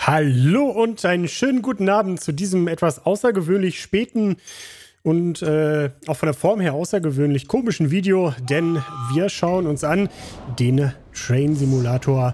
Hallo und einen schönen guten Abend zu diesem etwas außergewöhnlich späten und auch von der Form her außergewöhnlich komischen Video, denn wir schauen uns an den Train Simulator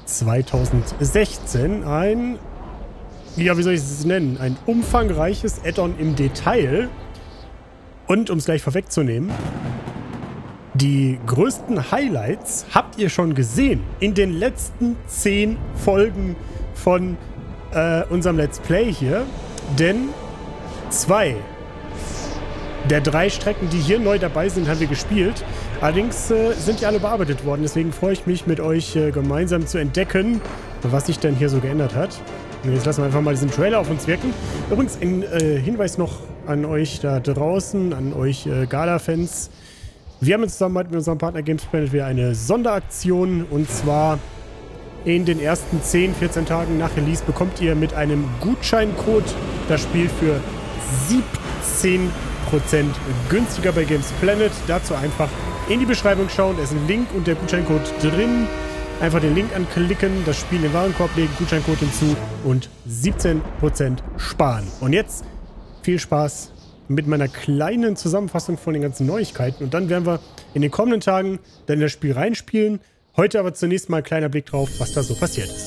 2016. Wie soll ich es nennen? Ein umfangreiches Add-on im Detail. Und um es gleich vorwegzunehmen, die größten Highlights habt ihr schon gesehen in den letzten 10 Folgen von unserem Let's Play hier, denn 2 der 3 Strecken, die hier neu dabei sind, haben wir gespielt. Allerdings sind die alle bearbeitet worden, deswegen freue ich mich, mit euch gemeinsam zu entdecken, was sich denn hier so geändert hat. Und jetzt lassen wir einfach mal diesen Trailer auf uns wirken. Übrigens ein Hinweis noch an euch da draußen, an euch Gala-Fans. Wir haben in Zusammenarbeit mit unserem Partner GamesPlanet wieder eine Sonderaktion, und zwar in den ersten 10, 14 Tagen nach Release bekommt ihr mit einem Gutscheincode das Spiel für 17% günstiger bei GamesPlanet. Dazu einfach in die Beschreibung schauen, da ist ein Link und der Gutscheincode drin. Einfach den Link anklicken, das Spiel in den Warenkorb legen, Gutscheincode hinzu und 17% sparen. Und jetzt viel Spaß mit meiner kleinen Zusammenfassung von den ganzen Neuigkeiten. Und dann werden wir in den kommenden Tagen dann in das Spiel reinspielen. Heute aber zunächst mal ein kleiner Blick drauf, was da so passiert ist.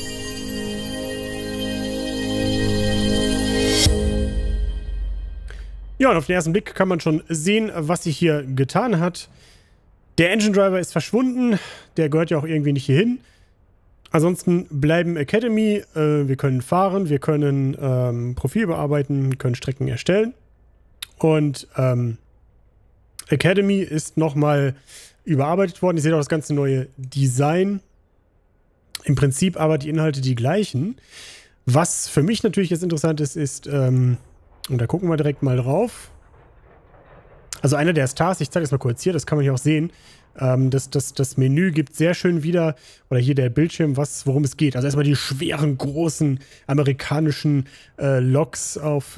Ja, und auf den ersten Blick kann man schon sehen, was sich hier getan hat. Der Engine Driver ist verschwunden. Der gehört ja auch irgendwie nicht hier hin. Ansonsten bleiben Academy. Wir können fahren, wir können Profil bearbeiten, können Strecken erstellen. Und Academy ist nochmal überarbeitet worden. Ihr seht auch das ganze neue Design. Im Prinzip aber die Inhalte die gleichen. Was für mich natürlich jetzt interessant ist, und da gucken wir direkt mal drauf. Also einer der Stars, ich zeige es mal kurz hier, das kann man hier auch sehen. Das Menü gibt sehr schön wieder, oder hier der Bildschirm, worum es geht. Also erstmal die schweren, großen amerikanischen Loks auf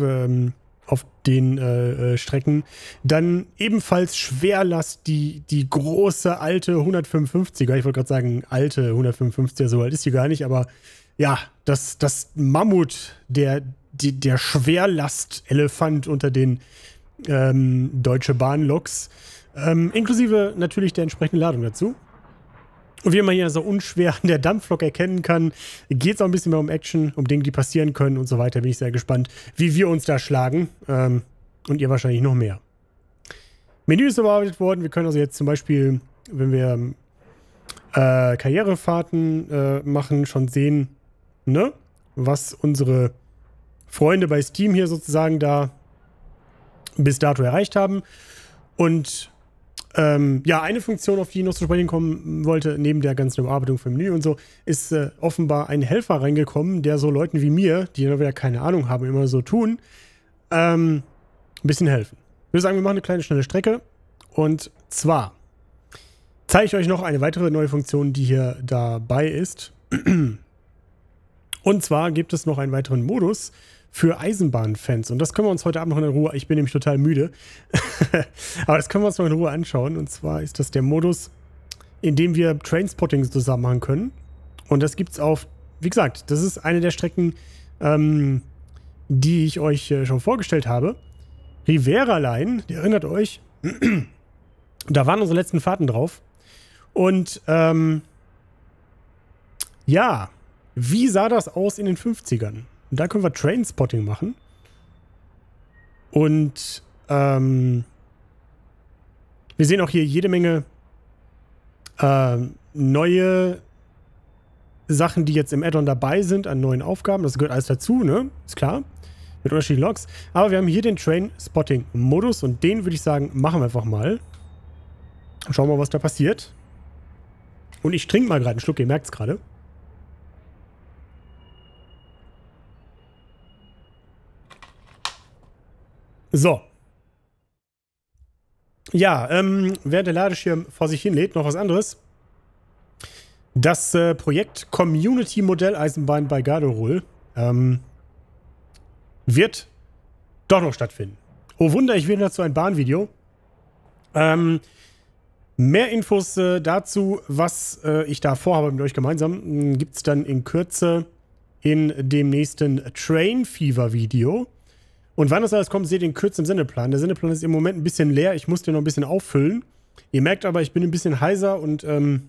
den Strecken. Dann ebenfalls Schwerlast, die große alte 155er. Ich wollte gerade sagen, alte 155er, so alt ist die gar nicht, aber ja, das Mammut, der Schwerlastelefant unter den Deutsche Bahn-Loks. Inklusive natürlich der entsprechenden Ladung dazu. Und wie man hier so unschwer an der Dampflok erkennen kann, geht es auch ein bisschen mehr um Action, um Dinge, die passieren können und so weiter. Bin ich sehr gespannt, wie wir uns da schlagen. Und ihr wahrscheinlich noch mehr. Menü ist überarbeitet worden. Wir können also jetzt zum Beispiel, wenn wir Karrierefahrten machen, schon sehen, ne, was unsere Freunde bei Steam hier sozusagen da bis dato erreicht haben. Und ja, eine Funktion, auf die ich noch zu sprechen kommen wollte, neben der ganzen Überarbeitung vom Menü und so, ist offenbar ein Helfer reingekommen, der so Leuten wie mir, die noch wieder keine Ahnung haben, immer so tun, ein bisschen helfen. Ich würde sagen, wir machen eine kleine, schnelle Strecke. Und zwar zeige ich euch noch eine weitere neue Funktion, die hier dabei ist. Und zwar gibt es noch einen weiteren Modus für Eisenbahnfans. Und das können wir uns heute Abend noch in Ruhe, ich bin nämlich total müde, aber das können wir uns noch in Ruhe anschauen. Und zwar ist das der Modus, in dem wir Trainspotting zusammen machen können. Und das gibt es auf, wie gesagt, das ist eine der Strecken, die ich euch schon vorgestellt habe. Rivera Line, ihr erinnert euch, da waren unsere letzten Fahrten drauf. Und ja, wie sah das aus in den 50ern? Und da können wir Trainspotting machen. Und wir sehen auch hier jede Menge neue Sachen, die jetzt im Add-on dabei sind, an neuen Aufgaben. Das gehört alles dazu, ne? Ist klar. Mit unterschiedlichen Logs. Aber wir haben hier den Trainspotting-Modus und den würde ich sagen, machen wir einfach mal. Schauen wir mal, was da passiert. Und ich trinke mal gerade einen Schluck, ihr merkt es gerade. So. Ja, während der Ladeschirm vor sich hin lädt, noch was anderes. Das Projekt Community Modelleisenbahn bei Garderol wird doch noch stattfinden. Oh Wunder, ich will dazu ein Bahnvideo. Mehr Infos dazu, was ich da vorhabe mit euch gemeinsam, gibt es dann in Kürze in dem nächsten Train Fever Video. Und wann das alles kommt, seht ihr in Kürze im Sendeplan. Der Sendeplan ist im Moment ein bisschen leer. Ich muss den noch ein bisschen auffüllen. Ihr merkt aber, ich bin ein bisschen heiser und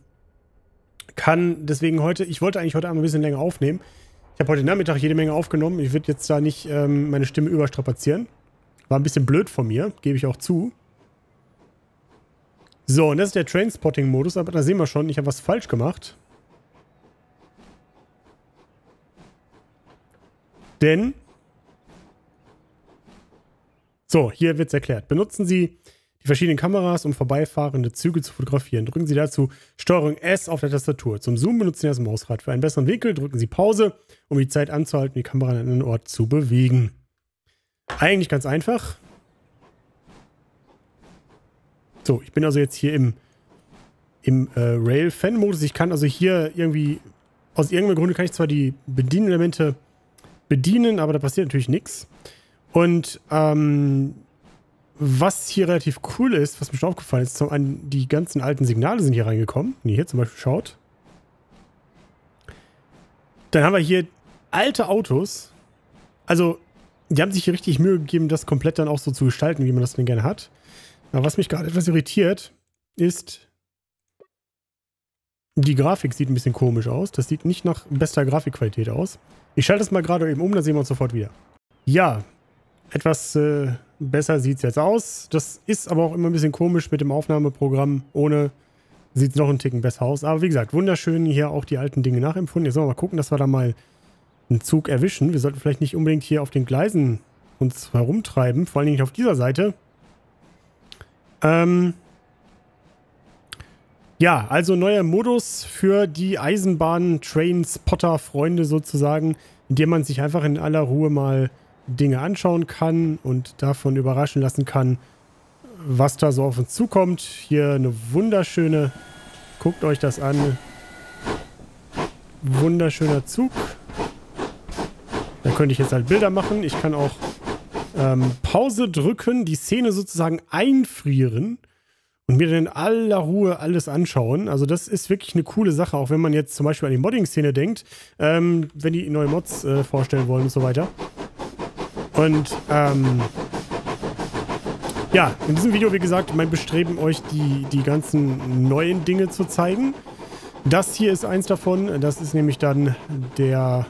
kann deswegen heute, ich wollte eigentlich heute Abend ein bisschen länger aufnehmen. Ich habe heute Nachmittag jede Menge aufgenommen. Ich würde jetzt da nicht meine Stimme überstrapazieren. War ein bisschen blöd von mir, gebe ich auch zu. So, und das ist der Trainspotting-Modus, aber da sehen wir schon, ich habe was falsch gemacht. Denn... So, hier wird es erklärt. Benutzen Sie die verschiedenen Kameras, um vorbeifahrende Züge zu fotografieren. Drücken Sie dazu STRG S auf der Tastatur. Zum Zoom benutzen Sie das Mausrad. Für einen besseren Winkel drücken Sie Pause, um die Zeit anzuhalten, die Kamera an einen Ort zu bewegen. Eigentlich ganz einfach. So, ich bin also jetzt hier im Rail-Fan-Modus. Ich kann also hier irgendwie, aus irgendeinem Grunde kann ich zwar die Bedienelemente bedienen, aber da passiert natürlich nichts. Und was hier relativ cool ist, was mir schon aufgefallen ist, zum einen die ganzen alten Signale sind hier reingekommen. Wenn ihr hier zum Beispiel schaut. Dann haben wir hier alte Autos. Also, die haben sich hier richtig Mühe gegeben, das komplett dann auch so zu gestalten, wie man das denn gerne hat. Aber was mich gerade etwas irritiert, ist, die Grafik sieht ein bisschen komisch aus. Das sieht nicht nach bester Grafikqualität aus. Ich schalte das mal gerade eben um, dann sehen wir uns sofort wieder. Ja, etwas besser sieht es jetzt aus. Das ist aber auch immer ein bisschen komisch mit dem Aufnahmeprogramm. Ohne sieht es noch einen Ticken besser aus. Aber wie gesagt, wunderschön hier auch die alten Dinge nachempfunden. Jetzt sollen wir mal gucken, dass wir da mal einen Zug erwischen. Wir sollten vielleicht nicht unbedingt hier auf den Gleisen uns herumtreiben. Vor allen Dingen nicht auf dieser Seite. Ja, also neuer Modus für die Eisenbahn-Train-Spotter-Freunde sozusagen, in dem man sich einfach in aller Ruhe mal Dinge anschauen kann und davon überraschen lassen kann, was da so auf uns zukommt. Hier eine wunderschöne, guckt euch das an, wunderschöner Zug. Da könnte ich jetzt halt Bilder machen. Ich kann auch Pause drücken, die Szene sozusagen einfrieren und mir dann in aller Ruhe alles anschauen. Also das ist wirklich eine coole Sache, auch wenn man jetzt zum Beispiel an die Modding-Szene denkt, wenn die neue Mods vorstellen wollen und so weiter. Und ja, in diesem Video, wie gesagt, mein Bestreben, euch die ganzen neuen Dinge zu zeigen. Das hier ist eins davon. Das ist nämlich dann der...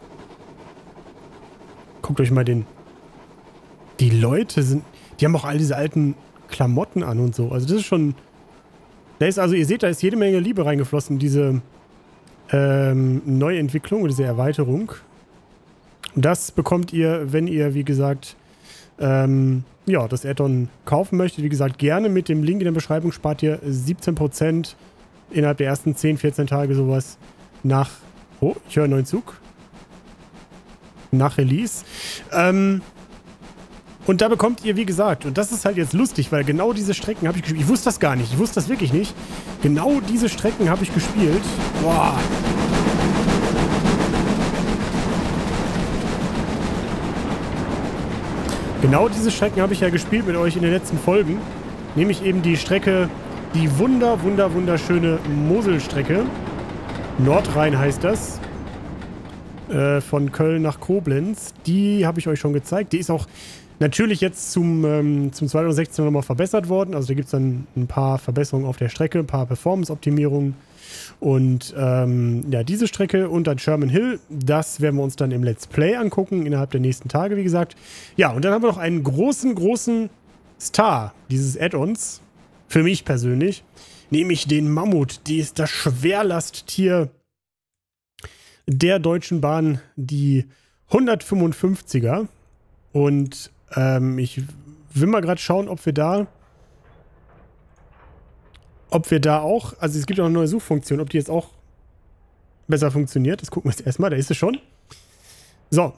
Guckt euch mal den... Die Leute sind... Die haben auch all diese alten Klamotten an und so. Also das ist schon... Da ist also, ihr seht, da ist jede Menge Liebe reingeflossen in diese Neuentwicklung und diese Erweiterung. Das bekommt ihr, wenn ihr, wie gesagt, ja, das Add-on kaufen möchtet. Wie gesagt, gerne mit dem Link in der Beschreibung spart ihr 17% innerhalb der ersten 10, 14 Tage sowas nach... Oh, ich höre einen neuen Zug. Nach Release. Und da bekommt ihr, wie gesagt, und das ist halt jetzt lustig, weil genau diese Strecken habe ich gespielt. Ich wusste das gar nicht. Ich wusste das wirklich nicht. Genau diese Strecken habe ich gespielt. Boah. Genau diese Strecken habe ich ja gespielt mit euch in den letzten Folgen. Nämlich eben die Strecke, die wunderschöne Moselstrecke. Nordrhein heißt das. Von Köln nach Koblenz. Die habe ich euch schon gezeigt. Die ist auch natürlich jetzt zum 2016 nochmal verbessert worden. Also da gibt es dann ein paar Verbesserungen auf der Strecke, ein paar Performance-Optimierungen. Und ja, diese Strecke und dann Sherman Hill, das werden wir uns dann im Let's Play angucken, innerhalb der nächsten Tage, wie gesagt. Ja, und dann haben wir noch einen großen Star dieses Add-ons, für mich persönlich, nämlich den Mammut. Die ist das Schwerlasttier der Deutschen Bahn, die 155er. Und ich will mal gerade schauen, ob wir da auch, also es gibt auch eine neue Suchfunktion, ob die jetzt auch besser funktioniert. Das gucken wir jetzt erstmal, da ist es schon. So.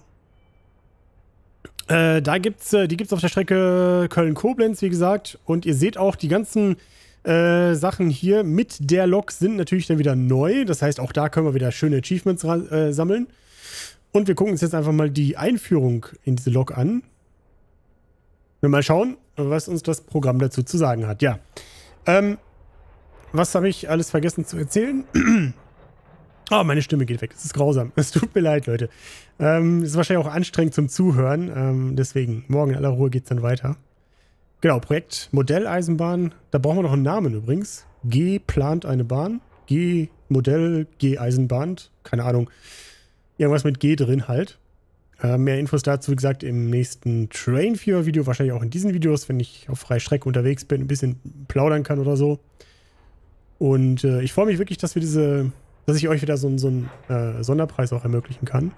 Die gibt's auf der Strecke Köln-Koblenz, wie gesagt. Und ihr seht auch, die ganzen Sachen hier mit der Lok sind natürlich dann wieder neu. Das heißt, auch da können wir wieder schöne Achievements sammeln. Und wir gucken uns jetzt einfach mal die Einführung in diese Lok an. Und mal schauen, was uns das Programm dazu zu sagen hat. Ja. Was habe ich alles vergessen zu erzählen? Oh, meine Stimme geht weg. Das ist grausam. Es tut mir leid, Leute. Ist wahrscheinlich auch anstrengend zum Zuhören. Deswegen, morgen in aller Ruhe geht es dann weiter. Genau, Projekt Modelleisenbahn. Da brauchen wir noch einen Namen übrigens. G plant eine Bahn. G Modell, G Eisenbahn. Keine Ahnung. Irgendwas mit G drin halt. Mehr Infos dazu, wie gesagt, im nächsten Trainviewer-Video. Wahrscheinlich auch in diesen Videos, wenn ich auf freier Strecke unterwegs bin, ein bisschen plaudern kann oder so. Und ich freue mich wirklich, dass ich euch wieder so einen Sonderpreis auch ermöglichen kann.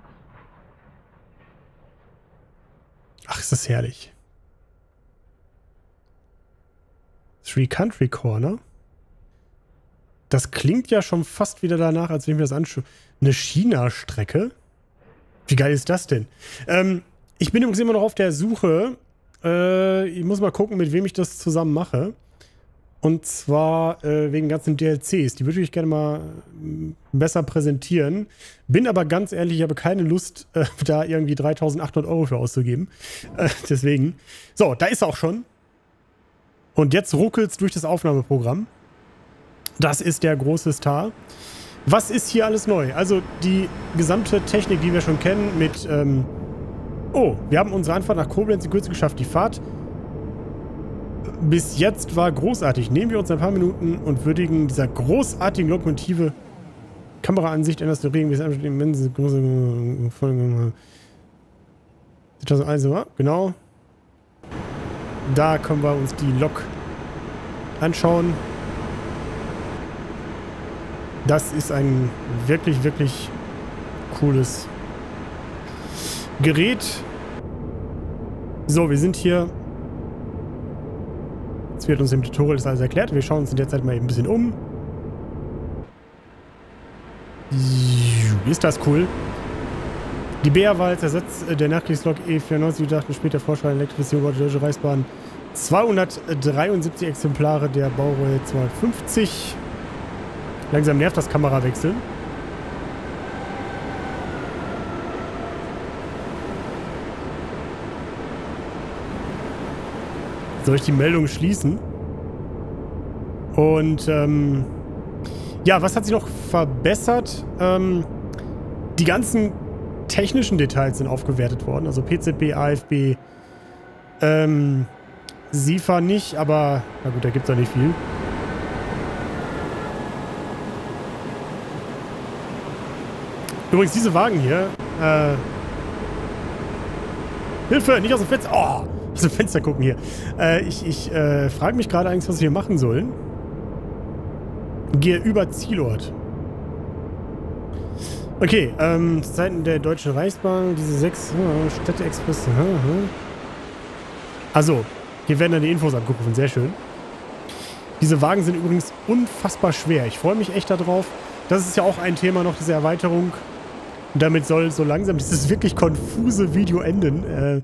Ach, ist das herrlich. Three Country Corner. Das klingt ja schon fast wieder danach, als wenn ich mir das anschaue. Eine China-Strecke? Wie geil ist das denn? Ich bin übrigens immer noch auf der Suche. Ich muss mal gucken, mit wem ich das zusammen mache. Und zwar wegen ganzen DLCs. Die würde ich gerne mal besser präsentieren. Bin aber ganz ehrlich, ich habe keine Lust, da irgendwie 3.800 € für auszugeben. Deswegen. So, da ist er auch schon. Und jetzt ruckelt es durch das Aufnahmeprogramm. Das ist der große Star. Was ist hier alles neu? Also die gesamte Technik, die wir schon kennen mit... oh, wir haben unsere Anfahrt nach Koblenz in Kürze geschafft. Die Fahrt bis jetzt war großartig. Nehmen wir uns ein paar Minuten und würdigen dieser großartigen Lokomotive. Kameraansicht ändert der Regen. 2001, genau. Da können wir uns die Lok anschauen. Das ist ein wirklich, wirklich cooles Gerät. So, wir sind hier. Jetzt wird uns im Tutorial das alles erklärt. Wir schauen uns in der Zeit mal eben ein bisschen um. Ist das cool. Die BR war als Ersatz der Nachkriegslok E94, die dachten später Vorschlag Elektrifizierung der Deutsche Reichsbahn. 273 Exemplare der Baureihe 250. Langsam nervt das Kamerawechseln. Soll ich die Meldung schließen? Und ja, was hat sich noch verbessert? Die ganzen technischen Details sind aufgewertet worden. Also PZB, AFB, SIFA nicht, aber na gut, da gibt es ja nicht viel. Übrigens, diese Wagen hier, Hilfe, nicht aus dem Fenster, oh, aus dem Fenster gucken hier. Ich frage mich gerade eigentlich, was wir hier machen sollen. Gehe über Zielort. Okay, zu Zeiten der Deutschen Reichsbahn, diese 6 Städte-Express. Also, hier werden dann die Infos abgerufen, sehr schön. Diese Wagen sind übrigens unfassbar schwer. Ich freue mich echt darauf. Das ist ja auch ein Thema noch, diese Erweiterung. Und damit soll so langsam dieses wirklich konfuse Video enden.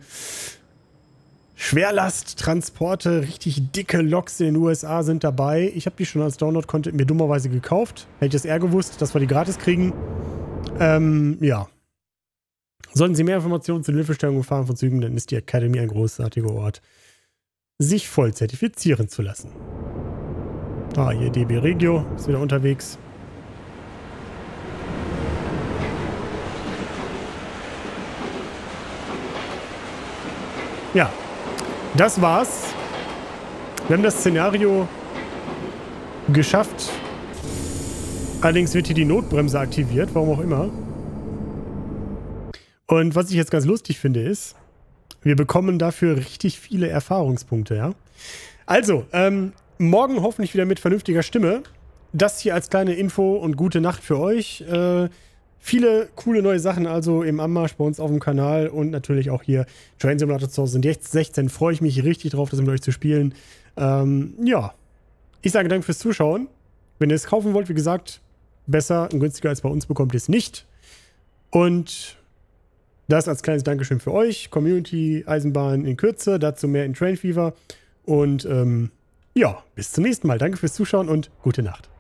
Schwerlasttransporte, richtig dicke Loks in den USA sind dabei. Ich habe die schon als Download-Content mir dummerweise gekauft. Hätte ich das eher gewusst, dass wir die gratis kriegen. Ja. Sollten Sie mehr Informationen zur Hilfestellung und Fahren von Zügen, dann ist die Academy ein großartiger Ort, sich voll zertifizieren zu lassen. Ah, hier DB Regio ist wieder unterwegs. Ja, das war's. Wir haben das Szenario geschafft. Allerdings wird hier die Notbremse aktiviert, warum auch immer. Und was ich jetzt ganz lustig finde ist, wir bekommen dafür richtig viele Erfahrungspunkte, ja. Also, morgen hoffentlich wieder mit vernünftiger Stimme. Das hier als kleine Info und gute Nacht für euch. Viele coole neue Sachen also im Anmarsch bei uns auf dem Kanal und natürlich auch hier Train Simulator 2016. Freue ich mich richtig drauf, das mit euch zu spielen. Ja, ich sage danke fürs Zuschauen. Wenn ihr es kaufen wollt, wie gesagt, besser und günstiger als bei uns bekommt ihr es nicht. Und das als kleines Dankeschön für euch. Community Eisenbahn in Kürze, dazu mehr in Train Fever. Und ja, bis zum nächsten Mal. Danke fürs Zuschauen und gute Nacht.